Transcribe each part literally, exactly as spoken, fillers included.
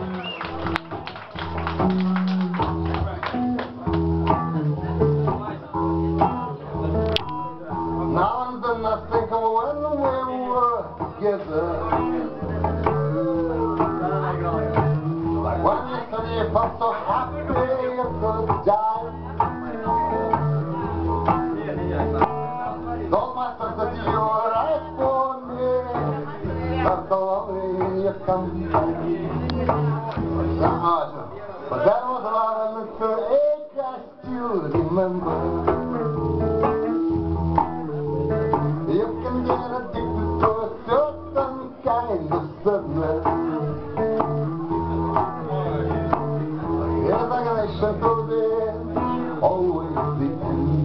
Now and then I think of when we were together. Like when you said you felt so happy you could die. Told myself that you were right for me. But the lonely you come back. But that was love and it's an ache I still remember. You can get addicted to a certain kind of sadness. Here's a connection to the always the end.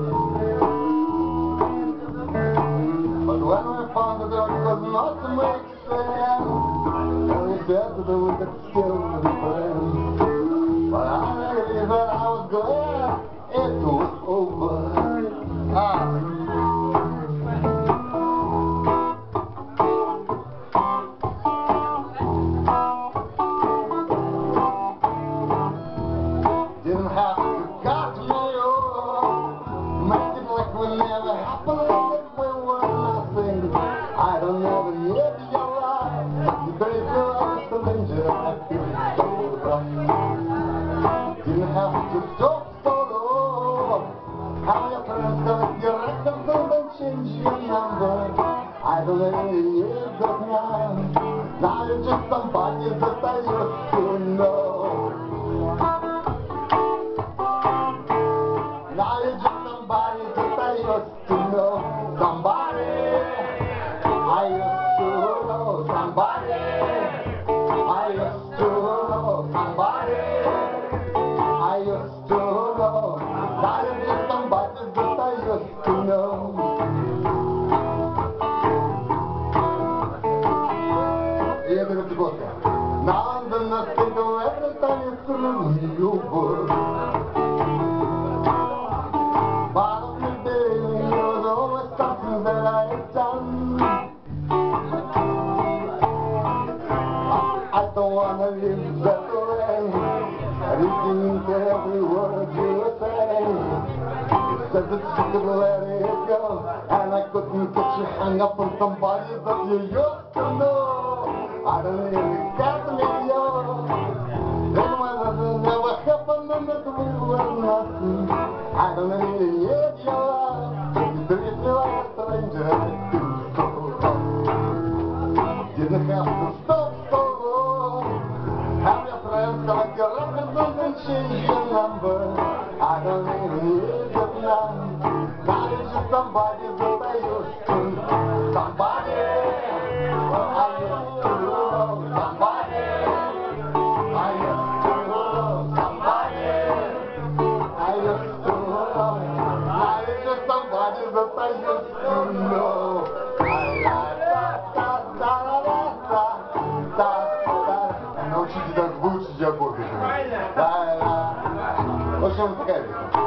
But when we found that it was not to make sense, and we said that we could still be friends. But I really said I was glad it was over. Ah. Didn't have to cut me off, make it like we never happened, like we were nothing. I don't ever need your love, but if you're a stranger, I feel so rough. Didn't have to talk so long, how your friends collect your records and then change your number. I don't really need that now, now you're just somebody that I used to know. Now you're just somebody that I used to know. Somebody I used to know. Somebody I used to know. Somebody I used to know. Now you're just somebody that I used to know. И это как Gotye. Now and then I think of every time you threw me over. That I have done. I don't wanna live that way, reading into every word you were saying. You said that you could let it go, and I couldn't get you hung up on somebody that you used to know. I don't really get me, yo. Then when it never happened and that we were nothing, I don't really need your love. Treat me like a stranger, didn't have to stop so long. Have your friends collect your records and then change your number. I don't even need it now. Now you're just somebody that I used to know. Somebody I used to know. Somebody I used to know. Somebody I used to know. Now you're just somebody that I used to know. Научите так выучить аккорды. Да, да. В общем, такая вещь.